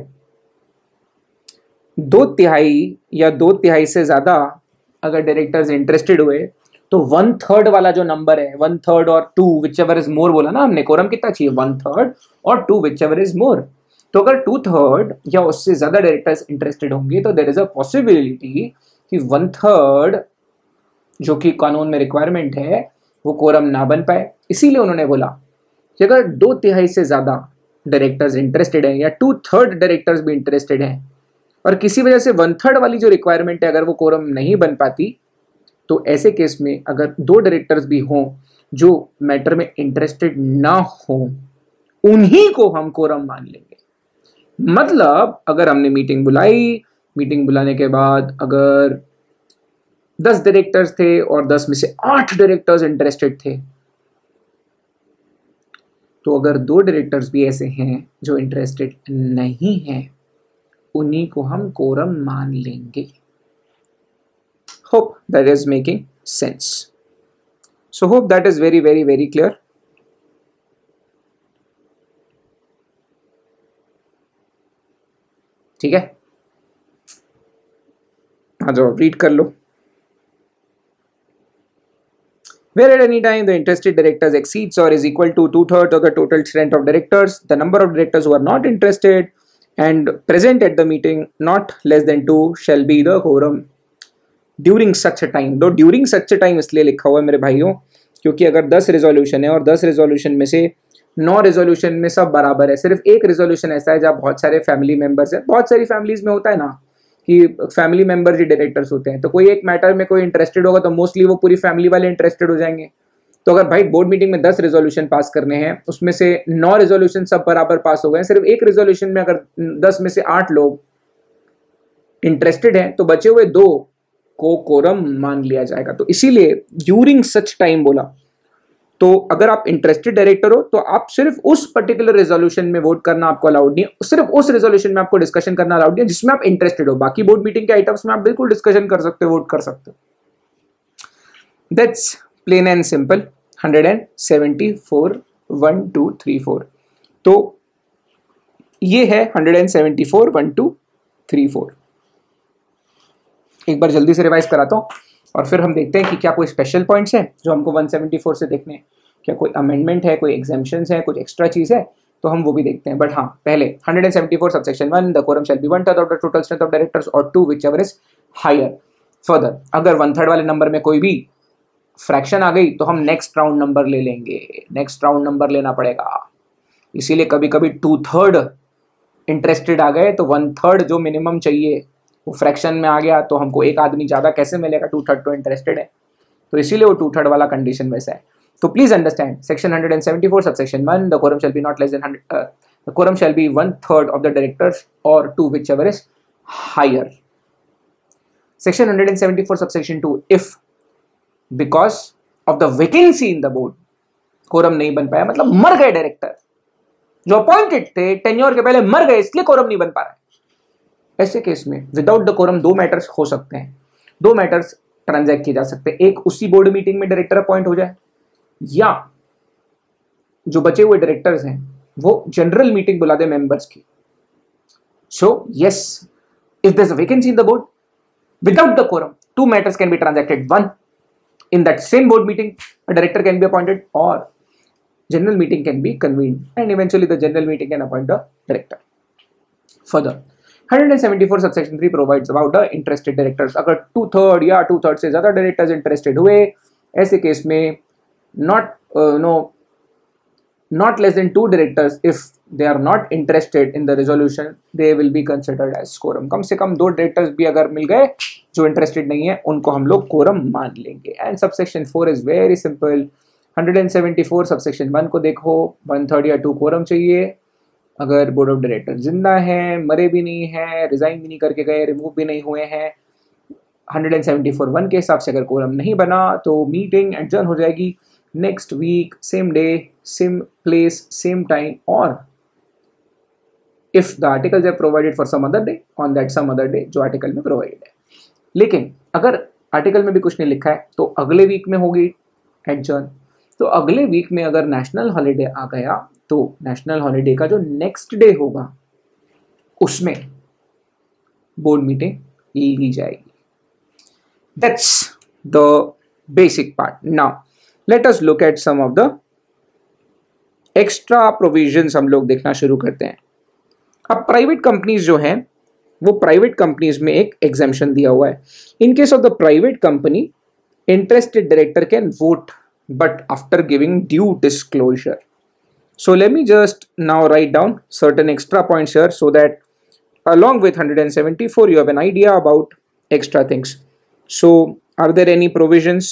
A: दो तिहाई या दो तिहाई से ज्यादा अगर डायरेक्टर्स इंटरेस्टेड हुए तो वन थर्ड वाला जो नंबर है, वन थर्ड और two whichever is more बोला ना हमने, कोरम कितना चाहिए, वन थर्ड और two whichever is more. तो अगर टू थर्ड या उससे ज्यादा डायरेक्टर्स इंटरेस्टेड होंगे तो देयर इज अ पॉसिबिलिटी कि वन थर्ड जो कि कानून में रिक्वायरमेंट है वो कोरम ना बन पाए। इसीलिए उन्होंने बोला कि अगर दो तिहाई से ज्यादा डायरेक्टर्स इंटरेस्टेड हैं या टू थर्ड डायरेक्टर्स भी इंटरेस्टेड हैं और किसी वजह से वन थर्ड वाली जो रिक्वायरमेंट है अगर वो कोरम नहीं बन पाती, तो ऐसे केस में अगर दो डायरेक्टर्स भी हों जो मैटर में इंटरेस्टेड ना हो, उन्हीं को हम कोरम मान लेंगे। मतलब अगर हमने मीटिंग बुलाई, मीटिंग बुलाने के बाद अगर दस डायरेक्टर्स थे और दस में से आठ डायरेक्टर्स इंटरेस्टेड थे, तो अगर दो डायरेक्टर्स भी ऐसे हैं जो इंटरेस्टेड नहीं हैं, उन्हीं को हम कोरम मान लेंगे। Hope that is making sense. So hope that is very very very clear. ठीक है, आ जाओ रीड कर लो। Where at any time the interested directors exceeds or is equal to two-thirds of the total strength of directors, the number of directors who are not interested and present at the meeting not less than two shall be the quorum during such a time. दो during such a time इसलिए लिखा हुआ है मेरे भाइयों, क्योंकि अगर दस रेजोल्यूशन है और दस रेजोल्यूशन में से नौ रेजोल्यूशन में सब बराबर है, सिर्फ एक रेजोल्यूशन ऐसा है जहाँ बहुत सारे फैमिली मेंबर्स हैं। बहुत सारी फैमिलीज में होता है ना कि फैमिली मेंबर्स ही डायरेक्टर्स होते हैं, तो कोई एक मैटर में कोई इंटरेस्टेड होगा तो मोस्टली वो पूरी फैमिली वाले इंटरेस्टेड हो जाएंगे। तो अगर भाई बोर्ड मीटिंग में दस रेजोल्यूशन पास करने हैं, उसमें से नौ रेजोल्यूशन सब बराबर पास हो गए, सिर्फ एक रेजोल्यूशन में अगर दस में से आठ लोग इंटरेस्टेड हैं तो बचे हुए दो को कोरम मान लिया जाएगा। तो इसीलिए ड्यूरिंग सच टाइम बोला। तो अगर आप इंटरेस्टेड डायरेक्टर हो तो आप सिर्फ उस पर्टिकुलर रेजोल्यूशन में वोट करना आपको अलाउड नहीं है, सिर्फ उस रेजोल्यूशन में आपको डिस्कशन करना अलाउड नहीं है जिसमें आप इंटरेस्टेड हो। बाकी बोर्ड मीटिंग के आइटम्स में आप बिल्कुल डिस्कशन कर सकते हो, वोट कर सकते हो। That's plain and simple. Hundred and seventy four one two three four, तो ये है hundred and seventy four one two three four. एक बार जल्दी से रिवाइज कराता हूँ और फिर हम देखते हैं कि क्या कोई स्पेशल पॉइंट्स हैं जो हमको वन सेवेंटी फोर से देखने हैं, क्या कोई अमेंडमेंट है, कोई एग्जेम्पशंस है, कुछ एक्स्ट्रा चीज है, तो हम वो भी देखते हैं। बट हाँ, पहले hundred and seventy four subsection one, the quorum shall be one third of the total strength of directors और two whichever is higher. Further अगर वन थर्ड वाले नंबर में कोई भी फ्रैक्शन आ गई तो हम नेक्स्ट राउंड नंबर ले लेंगे, नेक्स्ट राउंड नंबर लेना पड़ेगा। इसीलिए कभी कभी टू थर्ड इंटरेस्टेड आ गए तो वन थर्ड जो मिनिमम चाहिए वो फ्रैक्शन में आ गया, तो हमको एक आदमी ज्यादा कैसे मिलेगा, टू थर्ड तो इंटरेस्टेड है, तो इसीलिए वो टू थर्ड वाला कंडीशन वैसा है। तो please understand section hundred and seventy four subsection one, the quorum shall be not less than hundred, the quorum shall be one third of the directors और two whichever is higher. Section hundred and seventy four subsection two, if because of the vacancy in the board quorum नहीं बन पाया, मतलब मर गए director जो appointed थे tenure के पहले मर गए, इसलिए कोरम नहीं बन पा रहा है। ऐसे केस में विदाउट द कोरम दो मैटर्स हो सकते हैं, दो मैटर्स ट्रांजैक्ट किए जा सकते हैं। एक उसी बोर्ड मीटिंग में डायरेक्टर अपॉइंट हो जाए, या जो बचे हुए डायरेक्टर्स हैं वो जनरल मीटिंग बुला दे मेंबर्स की. So yes, if there's a vacancy in the board, without the quorum, two matters can be transacted. One, in that same board meeting, a director can be appointed, or general meeting can be convened, and eventually the general meeting can appoint the director. Further, one seventy-four subsection three provides about the interested directors. अगर two third या two third से ज़्यादा directors interested हुए, ऐसे case में not uh, no not less than two directors, if they are not interested in the resolution, they will be considered as quorum. कम से कम दो directors भी अगर मिल गए जो interested नहीं है, उनको हम लोग quorum मान लेंगे. And subsection four is very simple. one seventy-four subsection one को देखो, one third या two quorum चाहिए. अगर बोर्ड ऑफ डायरेक्टर जिंदा है, मरे भी नहीं है, रिजाइन भी नहीं करके गए, रिमूव भी नहीं हुए हैं, one seventy-four one के हिसाब से अगर quorum नहीं बना तो मीटिंग एडजर्न हो जाएगी next week, same day, same place, same time, और if the articles are provided for some other day, on that some other day जो आर्टिकल में प्रोवाइडेड है. लेकिन अगर आर्टिकल में भी कुछ नहीं लिखा है तो अगले वीक में होगी एडजर्न. तो अगले वीक में अगर नेशनल हॉलीडे आ गया तो नेशनल हॉलीडे का जो नेक्स्ट डे होगा उसमें बोर्ड मीटिंग ली जाएगी. That's the basic part. Now let us look at some of the extra provisions. हम लोग देखना शुरू करते हैं. अब प्राइवेट कंपनीज जो हैं वो प्राइवेट कंपनीज में एक एग्जेम्पशन दिया हुआ है. In case of the private company, interested director can vote but after giving due disclosure. So let me just now write down certain extra points here so that along with one seventy-four you have an idea about extra things. So are there any provisions?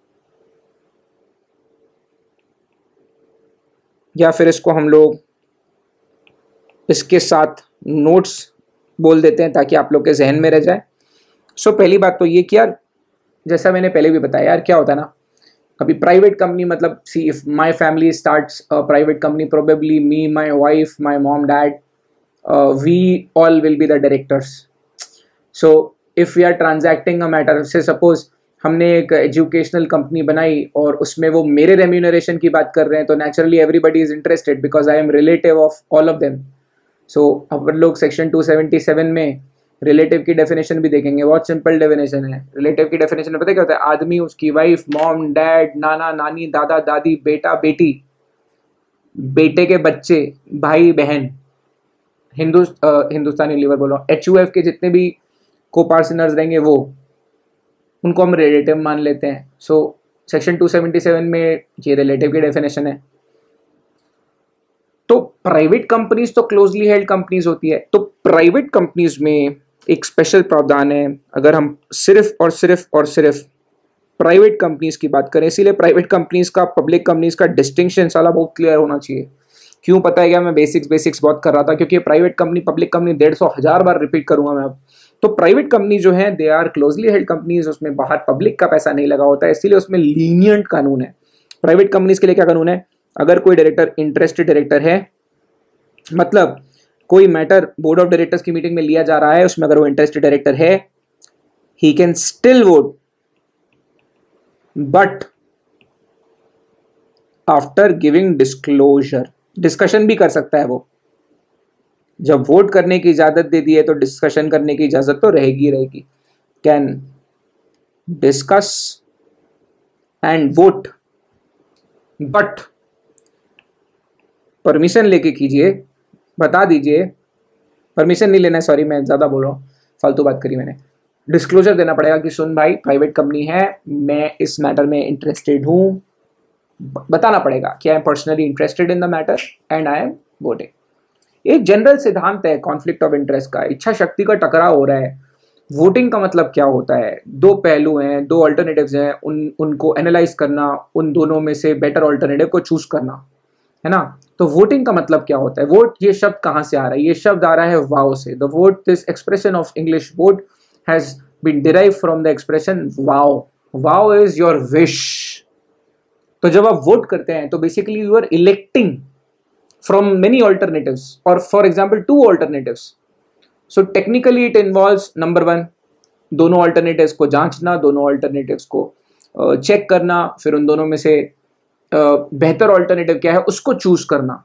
A: या फिर इसको हम लोग इसके साथ notes बोल देते हैं ताकि आप लोग के जहन में रह जाए. सो so, पहली बात तो ये कि यार जैसा मैंने पहले भी बताया यार, क्या होता है ना, अभी प्राइवेट कंपनी मतलब see if my family starts a private company, probably me, my wife, my mom, dad, we all will be the directors. So if we are transacting a matter, say suppose हमने एक educational company बनाई और उसमें वो मेरे remuneration की बात कर रहे हैं, तो naturally everybody is interested because I am relative of all of them. So अपन लोग सेक्शन टू सेवेंटी सेवन में रिलेटिव की डेफिनेशन भी देखेंगे. बहुत सिंपल डेफिनेशन है. रिलेटिव की डेफिनेशन में पता क्या होता है? आदमी, उसकी वाइफ, मॉम, डैड, नाना, नानी, दादा, दादी, बेटा, बेटी, बेटे के बच्चे, भाई, बहन, हिंदू हिंदुस्तानी लीवर बोल रहा हूँ, एच यू एफ के जितने भी को पार्टनर्स रहेंगे वो, उनको हम रिलेटिव मान लेते हैं. So section two seventy seven में ये रिलेटिव की डेफिनेशन है. तो प्राइवेट कंपनीज तो क्लोजली हेल्ड कंपनीज होती है. तो प्राइवेट कंपनीज में एक स्पेशल प्रावधान है. अगर हम सिर्फ और सिर्फ और सिर्फ प्राइवेट कंपनीज की बात करें, इसीलिए प्राइवेट कंपनीज का पब्लिक कंपनीज का डिस्टिंक्शन साला बहुत क्लियर होना चाहिए. क्यों पता है क्या? मैं बेसिक्स बेसिक्स बहुत कर रहा था क्योंकि प्राइवेट कंपनी, पब्लिक कंपनी डेढ़ सौ हजार बार रिपीट करूंगा मैं अब. तो प्राइवेट कंपनी जो है they are closely held companies, उसमें बाहर पब्लिक का पैसा नहीं लगा होता है, इसीलिए उसमें लीनियंट कानून है. प्राइवेट कंपनीज के लिए क्या कानून है? अगर कोई डायरेक्टर इंटरेस्टेड डायरेक्टर है, मतलब कोई मैटर बोर्ड ऑफ डायरेक्टर्स की मीटिंग में लिया जा रहा है, उसमें अगर वो इंटरेस्टेड डायरेक्टर है, he can still vote but after giving disclosure. Discussion भी कर सकता है वो. जब वोट करने की इजाजत दे दी है तो डिस्कशन करने की इजाजत तो रहेगी रहेगी. Can discuss and vote but permission लेके कीजिए. बता दीजिए, परमिशन नहीं लेना है, सॉरी मैं ज़्यादा बोल रहा हूँ, फालतू बात करी मैंने. डिस्क्लोजर देना पड़ेगा कि सुन भाई, प्राइवेट कंपनी है, मैं इस मैटर में इंटरेस्टेड हूँ. बताना पड़ेगा कि I am personally interested in the matter and I am voting. एक जनरल सिद्धांत है कॉन्फ्लिक्ट ऑफ इंटरेस्ट का. इच्छा शक्ति का टकराव हो रहा है. वोटिंग का मतलब क्या होता है? दो पहलू हैं, दो अल्टरनेटिव्स हैं, उन उनको एनालाइज करना, उन दोनों में से बेटर अल्टरनेटिव को चूज करना, है ना. तो वोटिंग का मतलब क्या होता है? वोट, ये शब्द कहाँ से आ रहा है? ये शब्द आ रहा है वाव से. The vote, this expression of English vote has been derive from the expression vow. Vow is your wish. तो जब आप वोट करते हैं तो basically you are electing from many alternatives, और for example two alternatives. So technically it involves number one, दोनों alternatives को जांचना, दोनों ऑल्टरनेटिव्स को चेक करना, फिर उन दोनों में से बेहतर ऑल्टरनेटिव क्या है उसको चूज करना.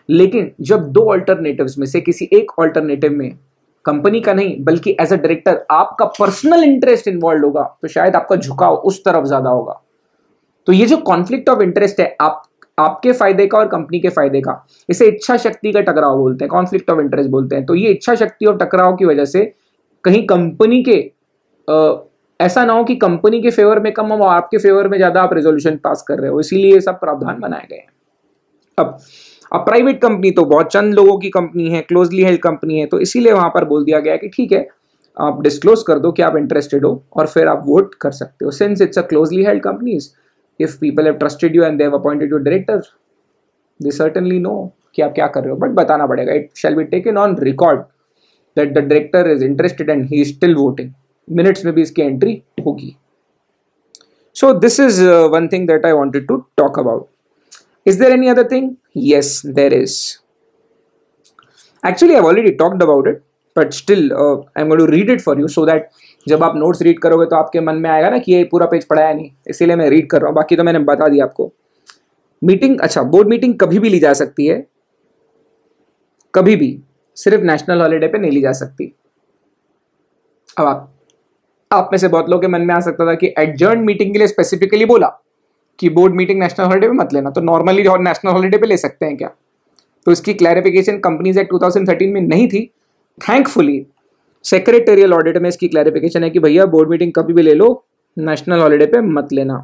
A: लेकिन जब दो ऑल्टरनेटिव्स में से किसी एक ऑल्टरनेटिव में कंपनी का नहीं बल्कि एज अ डायरेक्टर आपका पर्सनल इंटरेस्ट इन्वॉल्व होगा तो शायद आपका झुकाव उस तरफ ज्यादा होगा। तो ये जो कॉन्फ्लिक्ट ऑफ इंटरेस्ट है आप आपके फायदे का और कंपनी के फायदे का, इसे इच्छा शक्ति का टकराव बोलते हैं, कॉन्फ्लिक्ट ऑफ इंटरेस्ट बोलते हैं। तो ये इच्छा शक्ति और टकराव की वजह से कहीं कंपनी के आ, ऐसा ना हो कि कंपनी के फेवर में कम हो आपके फेवर में ज्यादा आप रेजोल्यूशन पास कर रहे हो, इसीलिए ये सब प्रावधान बनाए गए हैं। अब अब प्राइवेट कंपनी तो बहुत चंद लोगों की कंपनी है, क्लोजली हेल्ड कंपनी है, तो इसीलिए वहां पर बोल दिया गया कि ठीक है आप डिस्क्लोज कर दो कि आप इंटरेस्टेड हो और फिर आप वोट कर सकते हो। Since it's a closely held companies, if people have trusted you and they have appointed you director, they certainly know कि आप क्या कर रहे हो, बट बताना पड़ेगा। It shall be taken on record that the director is interested and he is still voting. Minutes में भी इसकी एंट्री होगी। So this is one thing that I wanted to talk about. Is there any other thing? Yes, there is. Actually, I've already talked about it, but still, uh, I'm going to read it for you so that जब आप notes read करोगे तो आपके मन में आएगा ना कि ये पूरा पेज पढ़ाया नहीं, इसीलिए मैं रीड कर रहा हूँ। बाकी तो मैंने बता दिया आपको। मीटिंग, अच्छा, बोर्ड मीटिंग कभी भी ली जा सकती है, कभी भी, सिर्फ नेशनल हॉलीडे पे नहीं ली जा सकती। अब आप आप में से बहुत लोगों के मन में आ सकता था कि एडजर्न मीटिंग के लिए स्पेसिफिकली बोला कि बोर्ड मीटिंग नेशनल हॉलीडे पे मत लेना, तो नॉर्मली नेशनल हॉलीडे पे ले सकते हैं क्या? तो इसकी क्लैरिफिकेशन कंपनीज एक्ट दो हज़ार तेरह में नहीं थी। थैंकफुली सेक्रेटेरियल ऑडिट में इसकी क्लैरिफिकेशन है कि भैया बोर्ड मीटिंग कभी भी ले लो, नेशनल हॉलीडे पे मत लेना।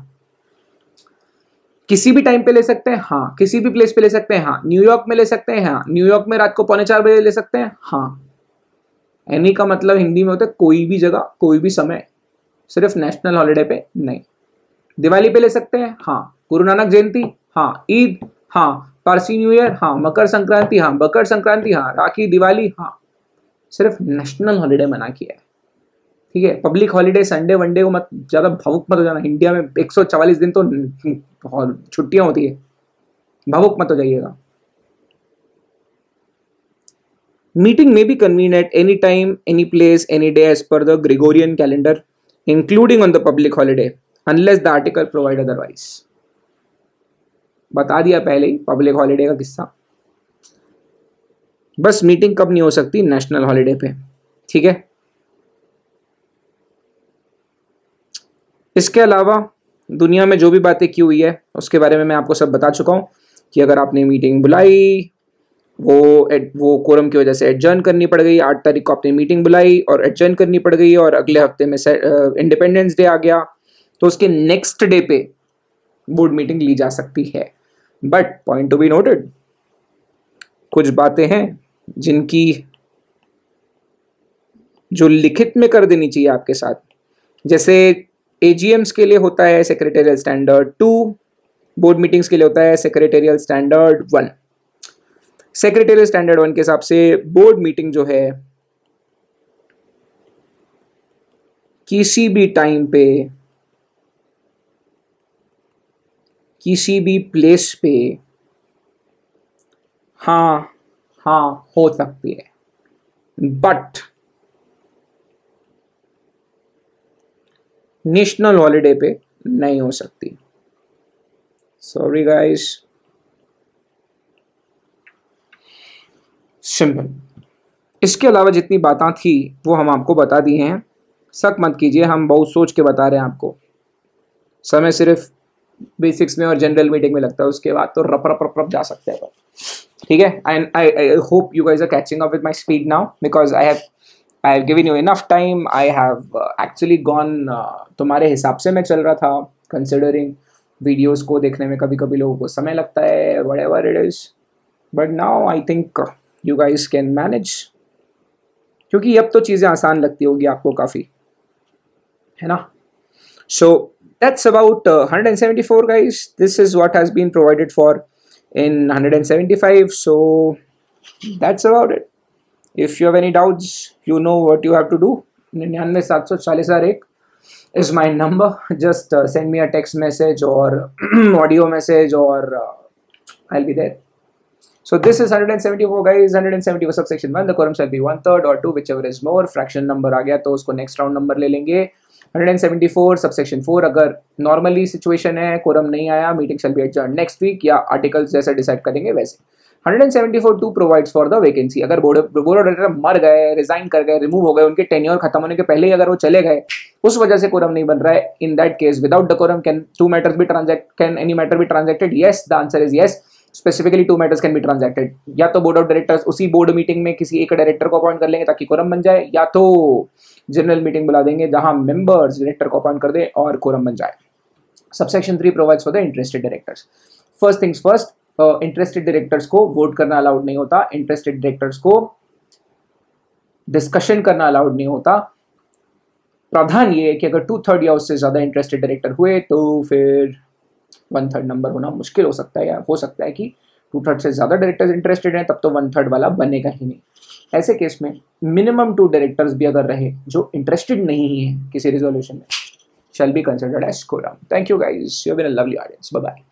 A: किसी भी टाइम पे ले सकते हैं, हाँ। किसी भी प्लेस पे ले सकते हैं, हाँ। न्यूयॉर्क में ले सकते हैं, हाँ। न्यूयॉर्क में रात को पौने चार बजे ले सकते हैं, हाँ। एनी का मतलब हिंदी में होता है कोई भी जगह कोई भी समय, सिर्फ नेशनल हॉलीडे पे नहीं। दिवाली पे ले सकते हैं, हाँ। गुरु नानक जयंती, हाँ। ईद, हाँ। पारसी न्यू ईयर, हाँ। मकर संक्रांति, हाँ। मकर संक्रांति, हाँ। राखी, दिवाली, हाँ। सिर्फ नेशनल हॉलीडे मना किया है, ठीक है। पब्लिक हॉलीडे संडे वनडे को मत ज्यादा भावुक मत हो जाना। इंडिया में एक सौ चवालीस दिन तो छुट्टियां होती है, भावुक मत हो जाइएगा। मीटिंग में be convene at any time, any place, any day as per the Gregorian calendar, including on the public holiday, unless the article provide otherwise. बता दिया पहले ही पब्लिक हॉलीडे का किस्सा। बस मीटिंग कब नहीं हो सकती? नेशनल हॉलीडे पे, ठीक है। इसके अलावा दुनिया में जो भी बातें की हुई है उसके बारे में मैं आपको सब बता चुका हूं कि अगर आपने मीटिंग बुलाई, वो वो कोरम की वजह से एडजर्न करनी पड़ गई। आठ तारीख को आपने मीटिंग बुलाई और एडजर्न करनी पड़ गई और अगले हफ्ते में इंडिपेंडेंस डे आ गया, तो उसके नेक्स्ट डे पे बोर्ड मीटिंग ली जा सकती है। But point to be noted, कुछ बातें हैं जिनकी जो लिखित में कर देनी चाहिए आपके साथ। जैसे एजीएम्स के लिए होता है secretarial standard two, board meetings के लिए होता है secretarial standard one. Secretarial standard one के हिसाब से बोर्ड मीटिंग जो है किसी भी टाइम पे, किसी भी प्लेस पे, हाँ हाँ हो सकती है, बट नेशनल हॉलीडे पे नहीं हो सकती। Sorry guys, simple. इसके अलावा जितनी बातें थी वो हम आपको बता दिए हैं। शक मत कीजिए, हम बहुत सोच के बता रहे हैं आपको। समय सिर्फ बेसिक्स में और जनरल मीटिंग में लगता है, उसके बाद तो रप रप रप रप जा सकते हैं, ठीक है। And I I hope you guys are catching up with my speed now, because I have I have given you enough time. I have actually gone, तुम्हारे हिसाब से मैं चल रहा था, कंसिडरिंग वीडियोज़ को देखने में कभी कभी लोगों को समय लगता है, whatever it is, but now I think you guys can manage, क्योंकि अब तो चीज़ें आसान लगती होगी आपको काफ़ी, है ना। सो that's about uh, one hundred seventy-four guys. This is what has been provided for in one hundred seventy-five. So that's about it. If you have any doubts, you know what you have to do. ninety-nine seven four four zero one is my number. Just uh, send me a text message or audio message, or uh, I'll be there. So this is one hundred seventy-four guys. one hundred seventy-four subsection one. The quorum shall be one third or two, whichever is more. Fraction number आ गया तो उसको next round number ले लेंगे। one hundred seventy-four subsection four, अगर normally situation है, quorum नहीं आया, meeting shall be adjourn next week, या आर्टिकल्स जैसा डिसाइड करेंगे वैसे। Hundred and seventy four two provides for the vacancy. अगर बोर्ड बोर्ड ऑफ डायरेक्टर मर गए, रिजाइन कर गए, रिमूव हो गए, उनके टेन्योर खत्म होने के पहले ही अगर वो चले गए, उस वजह से कोरम नहीं बन रहा है, in that case without the quorum can two matters be transact can any matter be transacted? Yes, the answer is yes. Specifically two matters can be transacted. या तो बोर्ड ऑफ डायरेक्टर्स उसी board meeting में किसी एक director को appoint कर लेंगे ताकि कोरम बन जाए, या तो जनरल मीटिंग बुला देंगे जहां मेंबर्स डायरेक्टर को अपॉइंट कर दे और कोरम बन जाए। Subsection three provides for the interested directors. First things first, interested directors को वोट करना अलाउड नहीं होता, इंटरेस्टेड डायरेक्टर्स को डिस्कशन करना अलाउड नहीं होता। प्रावधान ये है कि अगर टू थर्ड या उससे ज्यादा इंटरेस्टेड डायरेक्टर हुए तो फिर वन थर्ड नंबर होना मुश्किल हो सकता है, या हो सकता है कि टू थर्ड से ज्यादा डायरेक्टर्स इंटरेस्टेड हैं, तब तो वन थर्ड वाला बनेगा ही नहीं। ऐसे केस में मिनिमम टू डायरेक्टर्स भी अगर रहे जो इंटरेस्टेड नहीं है किसी रिजोल्यूशन में, shall be considered as quorum. Thank you guys. You've been a lovely audience. Bye bye.